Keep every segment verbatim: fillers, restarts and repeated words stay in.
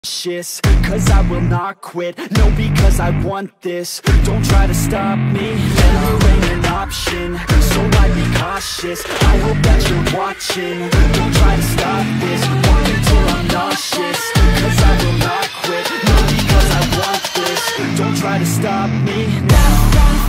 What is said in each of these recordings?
Cause I will not quit, no, because I want this. Don't try to stop me, failure ain't an option. So I be cautious, I hope that you're watching. Don't try to stop this, walk until I'm nauseous. Cause I will not quit, no, because I want this. Don't try to stop me now.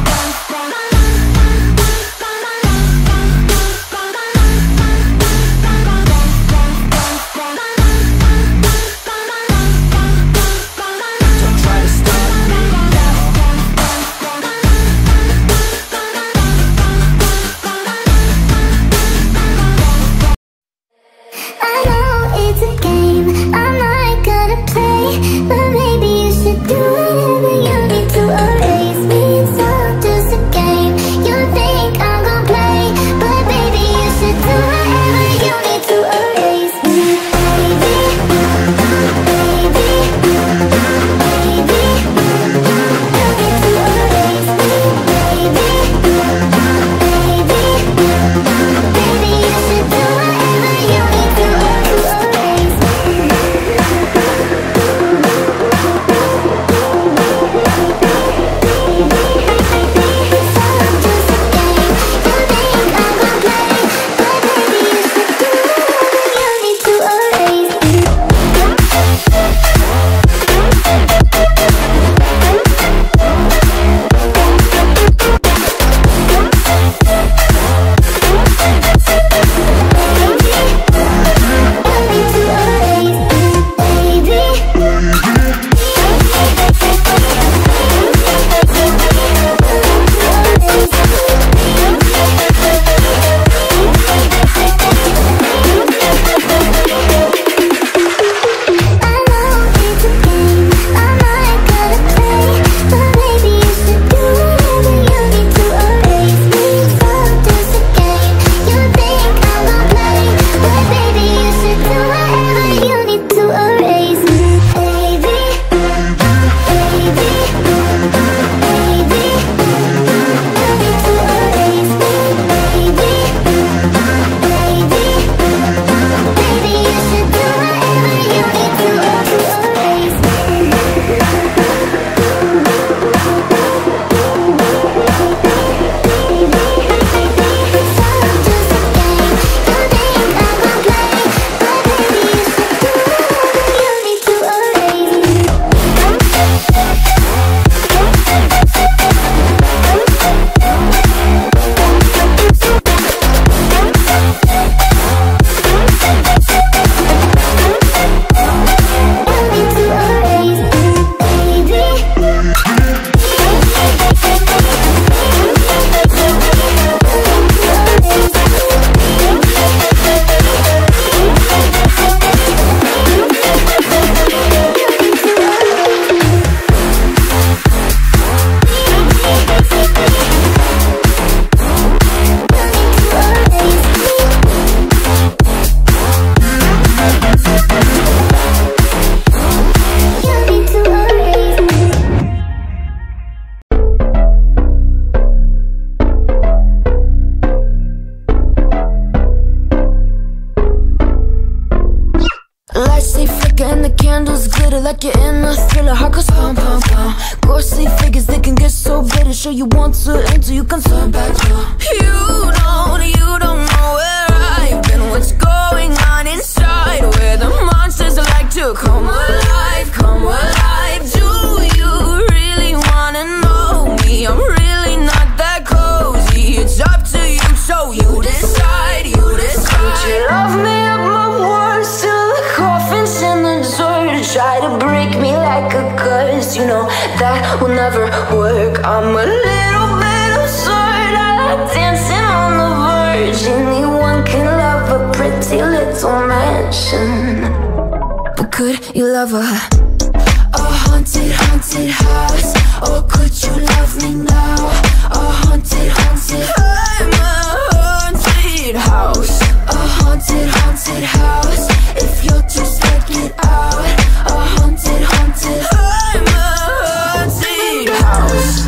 Like you're in a thriller, heart goes pum pum pum. Ghostly figures, they can get so bitter. Show you want to until you can turn back. You don't, you don't know where I've been. What's going on inside? Where the monsters like to come alive, come alive. Do you really wanna know me? I'm really not that cozy. It's up to you, so you decide, you decide. Would you love me up my worst till the coffin's in the dirt? Try to break me like a curse, you know that will never work. I'm a little bit absurd, I like dancing on the verge. Anyone can love a pretty little mansion, but could you love a, a haunted, haunted house? Or could you love me now? A haunted, haunted, I'm a haunted house. A haunted, haunted house. If you're too scared, get out. A haunted, haunted, I'm a haunted house.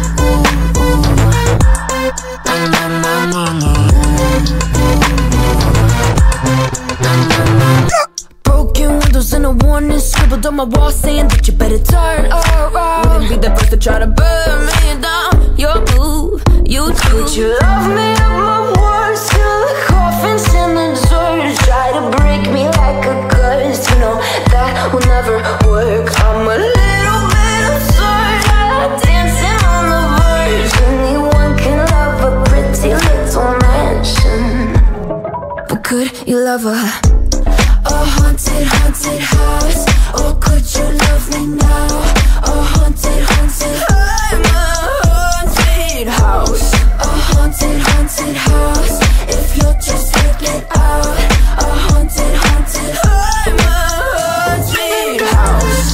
Broken windows and a warning scribbled on my wall. all saying that you better turn around. Wouldn't be the first to try to burn me down. Your move, you do. Would you love me up my worst till the coffin's in the dirt? Try to break me like a curse, you know that will never work. I'm a little bit absurd, I like dancing on the verge. Anyone can love a pretty little mansion, but could you love a a haunted, haunted house? Or could you love me now? A haunted, haunted, I'm a haunted house. A haunted, haunted house. If you'll just take it out. A haunted, haunted, I'm a haunted house.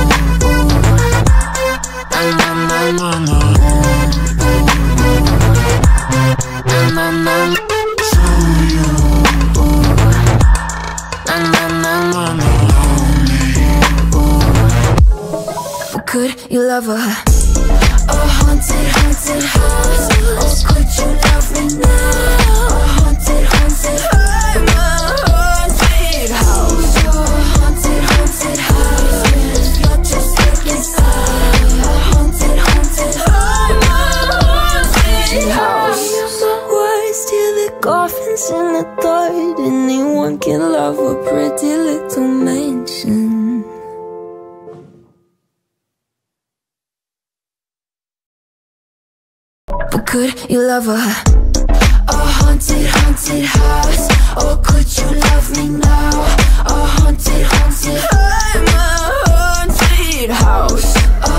Na na na na na. Na na na. Could you love a a haunted, haunted house? Or could you love me now? A haunted, haunted, I'm a haunted house. A haunted, haunted house. If you're just taking side. A haunted, haunted, I'm a haunted house. My words till the coffin's in the third. Anyone can love a pretty little mansion. But could you love a a haunted, haunted house? Or could you love me now? A haunted, haunted, I'm a haunted house. A